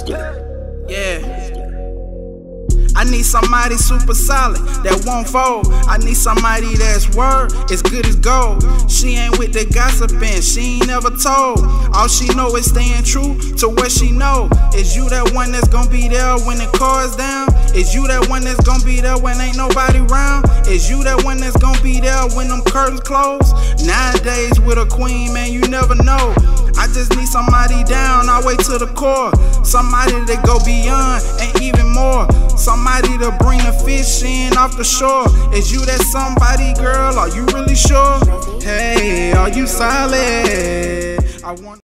Yeah. I need somebody super solid that won't fold. I need somebody that's word as good as gold. She ain't with the gossiping, she ain't never told. All she know is staying true to what she know. Is you that one that's gonna be there when the car's down? Is you that one that's gonna be there when ain't nobody around? Is you that one that's gonna be there when them curtains close? Nowadays with a queen, man, you never know. I just need somebody down all the way to the core. Somebody that go beyond and even more. Somebody to bring the fish in off the shore. Is you that somebody, girl? Are you really sure? Hey, are you solid? I want